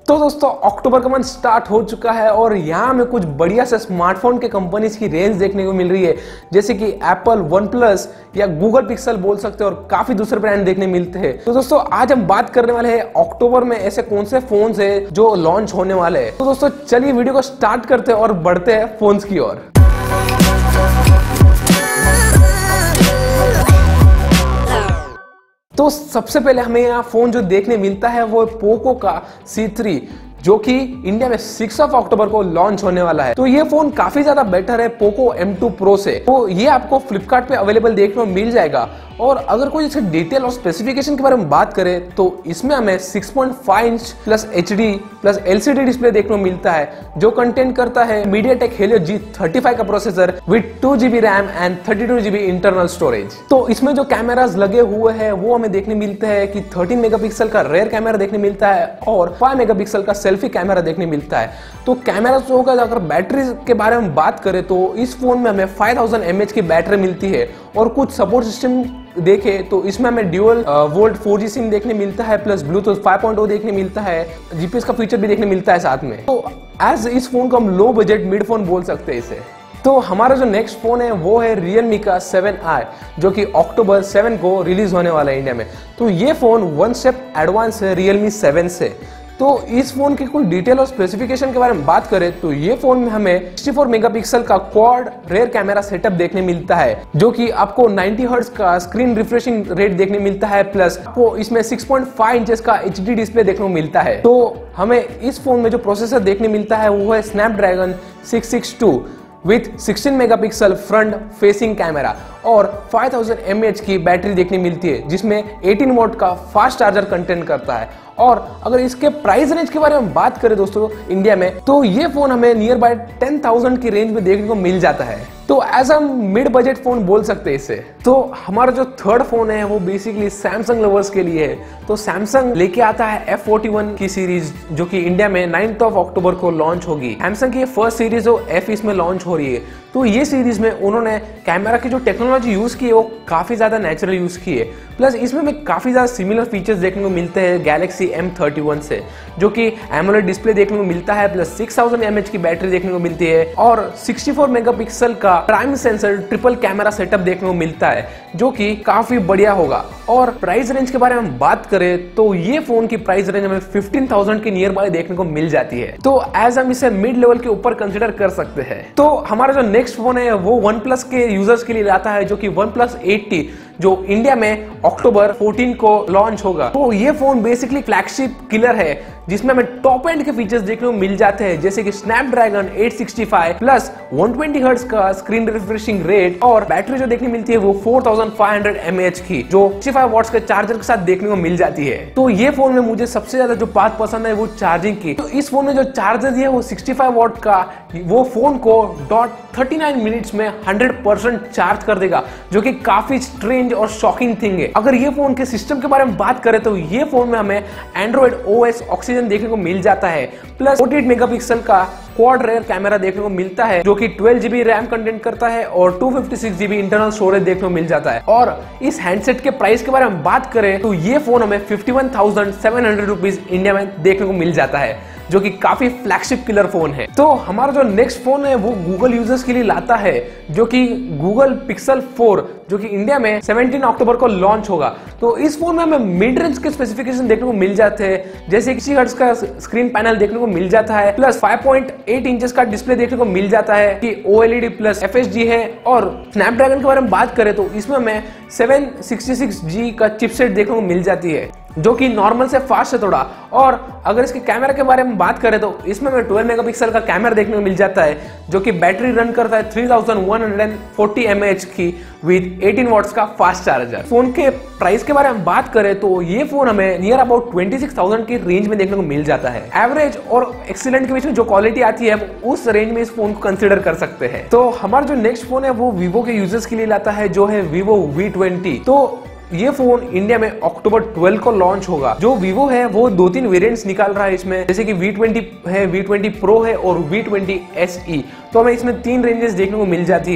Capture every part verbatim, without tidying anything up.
तो दोस्तों अक्टूबर का मंथ स्टार्ट हो चुका है और यहाँ हमें कुछ बढ़िया से स्मार्टफोन के कंपनीज की रेंज देखने को मिल रही है, जैसे कि एप्पल, वन प्लस या गूगल पिक्सल बोल सकते हैं और काफी दूसरे ब्रांड देखने मिलते हैं। तो दोस्तों आज हम बात करने वाले हैं अक्टूबर में ऐसे कौन से फोन्स है जो लॉन्च होने वाले हैं। तो दोस्तों चलिए वीडियो को स्टार्ट करते हैं और बढ़ते हैं फोन्स की ओर। तो सबसे पहले हमें यहाँ फोन जो देखने मिलता है वो पोको का सी थ्री, जो कि इंडिया में सिक्स ऑफ अक्टूबर को लॉन्च होने वाला है। तो ये फोन काफी ज्यादा बेटर है पोको एम टू प्रो से। तो ये आपको फ्लिपकार्ट पे अवेलेबल देखने को मिल जाएगा। और अगर कोई इसके डिटेल और स्पेसिफिकेशन के बारे में बात करें तो इसमें हमें six point five inch plus HD plus LCD display देखने को मिलता है, जो कंटेंट करता है MediaTek Helio G thirty five का processor with two GB RAM and thirty two GB internal storage. तो इसमें जो कैमरास लगे हुए हैं वो हमें देखने मिलते हैं कि थर्टीन मेगापिक्सल का रेयर कैमरा देखने मिलता है और फाइव मेगापिक्सल का सेल्फी कैमरा देखने मिलता है। तो कैमरा जो होगा, अगर बैटरी के बारे में बात करें तो इस फोन में हमें फाइव थाउजेंड एम एच की बैटरी मिलती है और कुछ सपोर्ट सिस्टम देखे तो इसमें हमें dual volt four G SIM देखने मिलता है, plus Bluetooth five point O देखने मिलता है, जीपीएस का फीचर भी देखने मिलता है साथ में। तो एज इस फोन को हम लो बजट मिड फोन बोल सकते हैं इसे। तो हमारा जो नेक्स्ट फोन है वो है Realme का सेवन आई, जो कि अक्टूबर सेवन को रिलीज होने वाला है इंडिया में। तो ये फोन वन स्टेप एडवांस है Realme सेवन से। तो इस फोन की कुछ डिटेल और स्पेसिफिकेशन के बारे में बात करें तो ये फोन में हमें सिक्सटी फोर मेगापिक्सल का क्वाड रेयर कैमरा सेटअप देखने मिलता है, जो कि आपको नाइंटी हर्ट्ज का स्क्रीन रिफ्रेशिंग रेट देखने मिलता है, प्लस आपको इसमें सिक्स पॉइंट फाइव इंचेस का एचडी डिस्प्ले देखने को मिलता है। तो हमें इस फोन में जो प्रोसेसर देखने मिलता है वो है Snapdragon six six two with sixteen megapixel front facing camera और फाइव थाउजेंड एम एच की बैटरी देखने मिलती है, जिसमें एटीन वोल्ट का फास्ट चार्जर कंटेंट करता है। और अगर इसके प्राइस रेंज के बारे में बात करें दोस्तों इंडिया में, तो ये फोन हमें नियर बाय टेन थाउजेंड की रेंज में देखने को मिल जाता है। तो एज हम मिड बजट फोन बोल सकते हैं इसे। तो हमारा जो थर्ड फोन है वो बेसिकली सैमसंग लवर्स के लिए है। तो सैमसंग लेके आता है एफ फोर्टी वन की सीरीज, जो कि इंडिया में नाइन्थ ऑफ अक्टूबर को लॉन्च होगी। सैमसंग की फर्स्ट सीरीज जो एफ इसमें लॉन्च हो रही है। तो ये सीरीज में उन्होंने कैमरा की जो टेक्नोलॉजी यूज की है वो काफी ज्यादा नेचुरल यूज की है, प्लस इसमें हमें काफी ज्यादा सिमिलर फीचर्स देखने को मिलते हैं गैलेक्सी एम थर्टी वन से, जो कि एमोलेड डिस्प्ले देखने को मिलता है, plus six thousand M H की बैटरी देखने को मिलती है और सिक्सटी फोर मेगापिक्सल का prime sensor triple camera setup देखने को मिलता है, जो कि काफी बढ़िया होगा। और प्राइस रेंज के बारे में बात करें तो ये फोन की प्राइस रेंज हमें फिफ्टीन थाउजेंड के नियर बाय देखने को मिल जाती है। तो एज हम इसे मिड लेवल के ऊपर कंसिडर कर सकते हैं। तो हमारा जो नेक्स्ट फोन है वो वन प्लस के यूजर्स के लिए आता है, जो कि वन प्लस एटी, जो इंडिया में अक्टूबर फोर्टीन को लॉन्च होगा। तो ये फोन बेसिकली फ्लैगशिप किलर है, जिसमें हमें टॉप एंड के फीचर्स देखने को मिल जाते हैं, जैसे कि Snapdragon eight sixty five plus one twenty hertz का स्क्रीन रिफ्रेशिंग रेट और बैटरी जो देखने मिलती है वो four thousand five hundred M H की, जो सिक्सटी फाइव वॉट्स के चार्जर के साथ देखने को मिल जाती है। तो ये फोन में मुझे सबसे ज्यादा जो बात पसंद है वो चार्जिंग की। तो इस फोन में जो चार्जर है वो सिक्सटी फाइव वॉट का, वो फोन को डॉट थर्टी नाइन मिनट्स में हंड्रेड परसेंट चार्ज कर देगा, जो कि काफी स्ट्रेंज और शॉकिंग थिंग है। अगर ये फोन के सिस्टम के बारे में बात करें तो ये फोन में हमें एंड्रॉइड ओएस ऑक्सीजन देखने को मिल जाता है, प्लस फोर्टी एट मेगापिक्सल का क्वाड रेयर कैमरा देखने को मिलता है, जो कि ट्वेल्व जीबी रैम कंटेंट करता है और two fifty six GB internal storage देखने को मिल जाता है। और इस हैंडसेट के प्राइस के बारे में बात करें तो ये फोन हमें fifty one thousand seven hundred rupees India में देखने को मिल जाता है, जो कि काफी फ्लैगशिप किलर फोन है। तो हमारा जो नेक्स्ट फोन है वो गूगल यूजर्स के लिए लाता है, जो कि गूगल पिक्सल फोर, जो कि इंडिया में सेवनटीन अक्टूबर को लॉन्च होगा। तो इस फोन में हमें मिड रेंज के स्पेसिफिकेशन देखने को मिल जाते हैं, जैसे सिक्सटी हर्ट्ज का स्क्रीन पैनल देखने को मिल जाता है, plus five point eight inches का डिस्प्ले देखने को मिल जाता है कि ओएलईडी प्लस एफएचडी है। और स्नैपड्रैगन के बारे में बात करें तो इसमें हमें सेवन सिक्सटी सिक्स जी का चिपसेट देखने को मिल जाती है, जो कि नॉर्मल से फास्ट है थोड़ा। और अगर इसके कैमरा के बारे में बात करें तो इसमें हमें ट्वेल्व मेगापिक्सल का कैमरा देखने को मिल जाता है, जो कि बैटरी रन करता है three thousand one hundred forty M H की विद एटीन वॉट्स का फास्ट चार्जर। फोन के प्राइस के बारे में बात करें तो ये फोन हमें near about twenty six thousand की रेंज में देखने को मिल जाता है। एवरेज और एक्सीलेंट के बीच में जो क्वालिटी आती है उस रेंज में इस फोन को कंसिडर कर सकते हैं। तो हमारा जो नेक्स्ट फोन है वो वीवो के यूजर्स के लिए लाता है, जो है वीवो वी ट्वेंटी। तो ये फोन इंडिया में अक्टूबर ट्वेल्व को लॉन्च होगा। जो वीवो है वो दो तीन वेरिएंट्स निकाल रहा है इसमें, जैसे कि वी ट्वेंटी है, वी ट्वेंटी प्रो है और वी ट्वेंटी एस ई। तो हमें इसमें तीन रेंजेस देखने को मिल जाती है।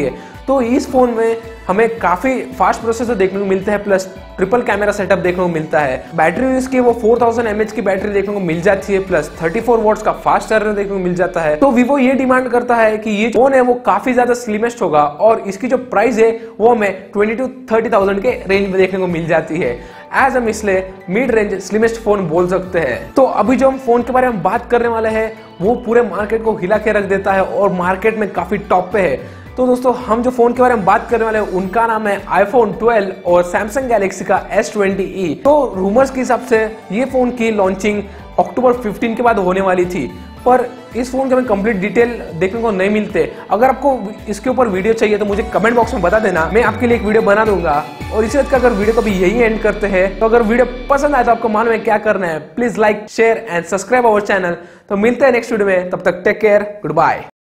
तो इस फोन में हमें काफी फास्ट प्रोसेसर देखने को मिलता है, प्लस ट्रिपल कैमरा सेटअप देखने को मिलता है। बैटरी इसकी वो फोर थाउजेंड एमएच की बैटरी देखने को मिल जाती है, प्लस थर्टी फोर वॉट्स का फास्ट चार्जर देखने को मिल जाता है। तो वीवो ये डिमांड करता है कि ये फोन है वो काफी ज्यादा स्लिमेस्ट होगा और इसकी जो प्राइस है वो हमें ट्वेंटी टू थर्टी थाउजेंड के रेंज में देखने को मिल जाती है। एज हम इसलिए मिड रेंज स्लिमेस्ट फोन बोल सकते हैं। तो अभी जो हम फोन के बारे में बात करने वाले हैं वो पूरे मार्केट को हिला के रख देता है और मार्केट में काफी टॉप पे है। तो दोस्तों हम जो फोन के बारे में बात करने वाले हैं उनका नाम है आईफोन ट्वेल्व और सैमसंग गैलेक्सी का एस ट्वेंटी ई। तो रूमर्स के हिसाब से ये फोन की लॉन्चिंग अक्टूबर फिफ्टीन के बाद होने वाली थी, पर इस फोन के हमें कंप्लीट डिटेल देखने को नहीं मिलते। अगर आपको इसके ऊपर वीडियो चाहिए तो मुझे कमेंट बॉक्स में बता देना, मैं आपके लिए एक वीडियो बना दूंगा। और इसी का अगर वीडियो को भी यही एंड करते हैं, तो अगर वीडियो पसंद आए तो आपको मालूम है क्या करना है, please like share and subscribe our channel. तो मिलते हैं नेक्स्ट वीडियो में, तब तक टेक केयर, गुड बाय।